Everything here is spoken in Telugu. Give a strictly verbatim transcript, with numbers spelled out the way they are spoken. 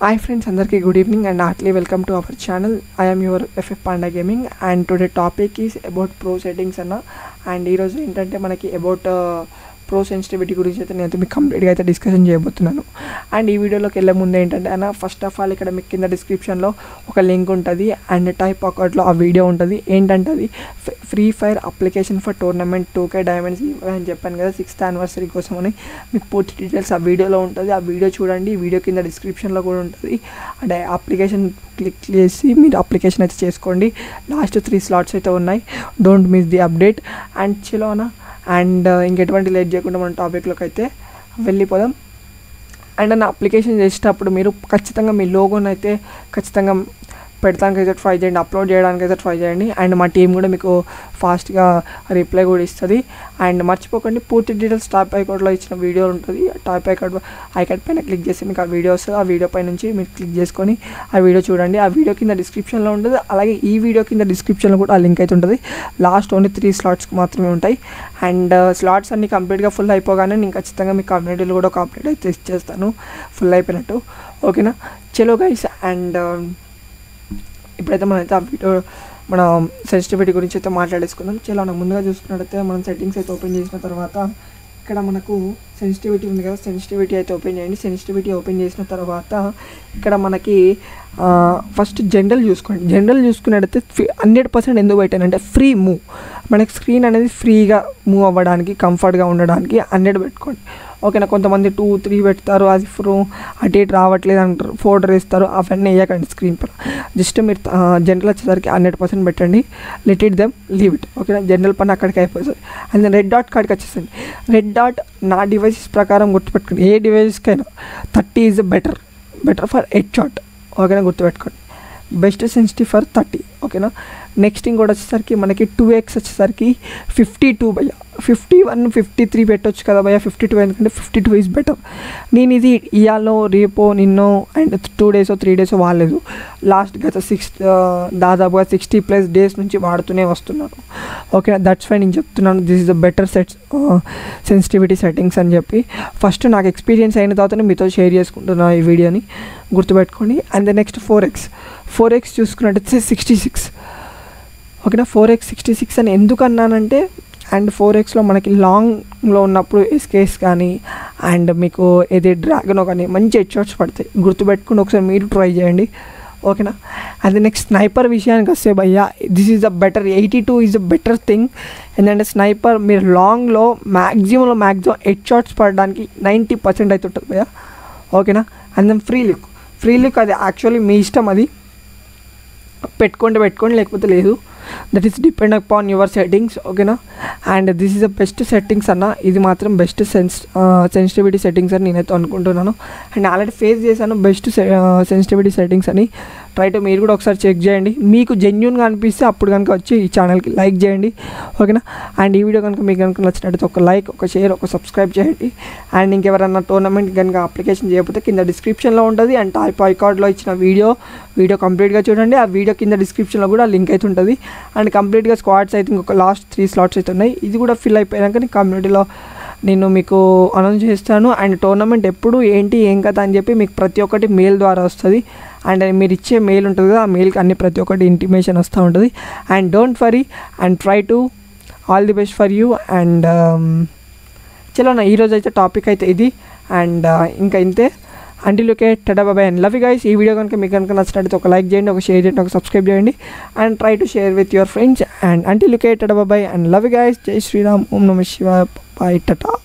Hi friends, andarki good evening and heartily welcome to our channel. I am your F F Panda Gaming and today topic is about pro settings anna and ee roju entante manaki about uh, pro sensitivity guరించి అయితే నేను మీకు కంప్లీట్గా అయితే డిస్కషన్ చేయబోతున్నాను. అండ్ ఈ వీడియోలోకి వెళ్ళే ముందు ఏంటంటే అన్న ఫస్ట్ ఆఫ్ ఆల్ ఇక్కడ మీకు కింద డిస్క్రిప్షన్లో ఒక లింక్ ఉంటుంది అండ్ టైప్ పాకెట్లో ఆ వీడియో ఉంటుంది. ఏంటంటే అది Free Fire application for tournament two K diamonds అని చెప్పాను కదా, సిక్స్త్ యానివర్సరీ కోసం అని. మీకు పూర్తి డీటెయిల్స్ ఆ వీడియోలో ఉంటుంది. ఆ వీడియో చూడండి. ఈ వీడియో కింద డిస్క్రిప్షన్లో కూడా ఉంటుంది. అంటే అప్లికేషన్ క్లిక్ చేసి మీరు అప్లికేషన్ అయితే చేసుకోండి. లాస్ట్ త్రీ స్లాట్స్ అయితే ఉన్నాయి. Don't miss the update. And చిలోనా అండ్ ఇంకెటువంటి లేట్ చేయకుండా మన టాపిక్లోకి అయితే వెళ్ళిపోదాం. అండ్ నా అప్లికేషన్ చేసేటప్పుడు మీరు ఖచ్చితంగా మీ లోగోని అయితే ఖచ్చితంగా పెడతానికి అయితే ట్రై చేయండి, అప్లోడ్ చేయడానికి అయితే ట్రై చేయండి. అండ్ మా టీం కూడా మీకు ఫాస్ట్గా రిప్లై కూడా ఇస్తుంది. అండ్ మర్చిపోకండి పూర్తి డీటెయిల్స్ టాప్ ఐకార్డ్లో ఇచ్చిన వీడియో ఉంటుంది. టాప్ ఐకార్డ్ ఐకార్డ్ పైన క్లిక్ చేసి మీకు ఆ వీడియో వస్తుంది. ఆ వీడియో పై నుంచి మీరు క్లిక్ చేసుకొని ఆ వీడియో చూడండి. ఆ వీడియో కింద డిస్క్రిప్షన్లో ఉంటుంది. అలాగే ఈ వీడియో కింద డిస్క్రిప్షన్లో కూడా ఆ లింక్ అయితే ఉంటుంది. లాస్ట్ ఓన్లీ త్రీ స్లాట్స్కి మాత్రమే ఉంటాయి. అండ్ స్లాట్స్ అన్ని కంప్లీట్గా ఫుల్ అయిపోగానే నేను ఖచ్చితంగా మీ కమ్యూనిటీలో కూడా ఒక అప్డేట్ అయితే ఇచ్చేస్తాను ఫుల్ అయిపోయినట్టు. ఓకేనా, చలో గైస్. అండ్ ఇప్పుడైతే మనమైతే ఆ వీడియో మన సెన్సిటివిటీ గురించి అయితే మాట్లాడేసుకుందాం. చాలా ముందుగా చూసుకున్నట్టయితే మనం సెట్టింగ్స్ అయితే ఓపెన్ చేసిన తర్వాత ఇక్కడ మనకు సెన్సిటివిటీ ఉంది కదా, సెన్సిటివిటీ అయితే ఓపెన్ చేయండి. సెన్సిటివిటీ ఓపెన్ చేసిన తర్వాత ఇక్కడ మనకి ఫస్ట్ జనరల్ చూసుకోండి. జనరల్ చూసుకున్నట్టయితే హండ్రెడ్ పర్సెంట్ ఎందుకు పెట్టానంటే ఫ్రీ మూవ్, మనకి స్క్రీన్ అనేది ఫ్రీగా మూవ్ అవ్వడానికి కంఫర్ట్గా ఉండడానికి హండ్రెడ్ పెట్టుకోండి. ఓకేనా, కొంతమంది టూ త్రీ పెడతారు, అది ఫ్రూ అటు ఇటు రావట్లేదు అంటారు, ఫోల్డర్ వేస్తారు. అవన్నీ వేయకండి స్క్రీన్ పైన. జస్ట్ మీరు జనరల్ వచ్చేసరికి హండ్రెడ్ పర్సెంట్ పెట్టండి. Let it them leave it. ఓకేనా, జనరల్ పని అక్కడికి అయిపోతుంది. అండ్ రెడ్ డాట్ కాడికి వచ్చేసండి. రెడ్ డాట్ నా డివైసెస్ ప్రకారం గుర్తుపెట్టుకోండి. ఏ డివైస్కైనా thirty is better better for head shot. ఓకేనా, గుర్తుపెట్టుకోండి. Best sensitive for thirty. ఓకేనా, నెక్స్ట్ ఇంకోటి వచ్చేసరికి మనకి టూ ఎక్స్ వచ్చేసరికి ఫిఫ్టీ టూ భయ్య, ఫిఫ్టీ వన్ ఫిఫ్టీ త్రీ పెట్టవచ్చు కదా భయ్య, ఫిఫ్టీ టూ ఎందుకంటే ఫిఫ్టీ టూ ఈజ్ బెటర్. నేను ఇది ఇయాలో రేపో నిన్నో అండ్ టూ డేసో త్రీ డేసో వాడలేదు. లాస్ట్ గత సిక్స్ దాదాపుగా సిక్స్టీ ప్లస్ డేస్ నుంచి వాడుతూనే వస్తున్నాను. ఓకే, దట్స్ వై నేను చెప్తున్నాను this is the better sets sensitivity settings అని చెప్పి. ఫస్ట్ నాకు ఎక్స్పీరియన్స్ అయిన తర్వాతనే మీతో షేర్ చేసుకుంటున్నాను ఈ వీడియోని, గుర్తుపెట్టుకోండి. And the next four X four X చూసుకున్నట్టయితే సిక్స్టీ సిక్స్. ఓకేనా, ఫోర్ ఎక్స్ సిక్స్టీ సిక్స్ అని ఎందుకు అన్నానంటే అండ్ ఫోర్ ఎక్స్లో మనకి లాంగ్లో ఉన్నప్పుడు ఎస్కేస్ కానీ అండ్ మీకు ఏది డ్రాగనో కానీ మంచి హెడ్ షాట్స్ పడతాయి. గుర్తుపెట్టుకుని ఒకసారి మీరు ట్రై చేయండి. ఓకేనా, అది నెక్స్ట్ స్నైపర్ విషయానికి వస్తే భయ్యా this is the better. Eighty two is the better thing. ఎందుకంటే స్నైపర్ మీరు లాంగ్లో మ్యాక్సిమంలో మ్యాక్సిమం హెడ్ షాట్స్ పడడానికి నైంటీ పర్సెంట్ అయితే ఉంటుంది భయ్యా. ఓకేనా, and then free look free look అది యాక్చువల్లీ మీ ఇష్టం, అది పెట్టుకుంటే పెట్టుకోండి లేకపోతే లేదు. That is depend upon your settings. ఓకేనా, and this is the best settings అన్న. ఇది మాత్రం బెస్ట్ సెన్స్ సెన్సిటివిటీ సెట్టింగ్స్ అని నేనైతే అనుకుంటున్నాను. అండ్ ఆల్రెడీ ఫేస్ చేశాను బెస్ట్ సెన్సిటివిటీ సెట్టింగ్స్ అని. ట్రై టు మీరు కూడా ఒకసారి చెక్ చేయండి. మీకు జెన్యూన్గా అనిపిస్తే అప్పుడు కనుక వచ్చి ఈ ఛానల్కి లైక్ చేయండి. ఓకేనా, అండ్ ఈ వీడియో కనుక మీకు కనుక నచ్చినట్టయితే ఒక లైక్, ఒక షేర్, ఒక సబ్స్క్రైబ్ చేయండి. అండ్ ఇంకెవరన్నా టోర్నమెంట్ కనుక అప్లికేషన్ చేయకపోతే కింద డిస్క్రిప్షన్లో ఉంటుంది. అండ్ టైప్ ఐకార్డ్లో ఇచ్చిన వీడియో వీడియో కంప్లీట్గా చూడండి. ఆ వీడియో కింద డిస్క్రిప్షన్లో కూడా లింక్ అయితే ఉంటుంది. అండ్ కంప్లీట్గా స్క్వాడ్స్ అయితే ఇంకొక లాస్ట్ త్రీ స్లాట్స్ అయితే ఉన్నాయి. ఇది కూడా ఫిల్ అయిపోయాక నేను కమ్యూనిటీలో నేను మీకు అనౌన్స్ చేస్తాను. అండ్ టోర్నమెంట్ ఎప్పుడు ఏంటి ఏం కదా అని చెప్పి మీకు ప్రతి ఒక్కటి మెయిల్ ద్వారా వస్తుంది. అండ్ మీరు ఇచ్చే మెయిల్ ఉంటుంది కదా, ఆ మెయిల్కి అన్ని ప్రతి ఒక్కటి ఇంటిమేషన్ వస్తూ ఉంటుంది. And don't worry and try to all the best for you. And చలో నా ఈరోజు అయితే టాపిక్ అయితే ఇది. అండ్ ఇంకా ఇంతే. Until okay, tada bye and love you guys. ఈ వీడియో కనుక మీకు కనుక నచ్చినట్లయితే ఒక లైక్ చేయండి, ఒక షేర్ చేయండి, ఒక సబ్స్క్రైబ్ చేయండి. And try to share with your friends. And until okay, tada bye and love you guys. జై శ్రీరామ్, ఓం నమః శివాయ, బాయ్, టటా.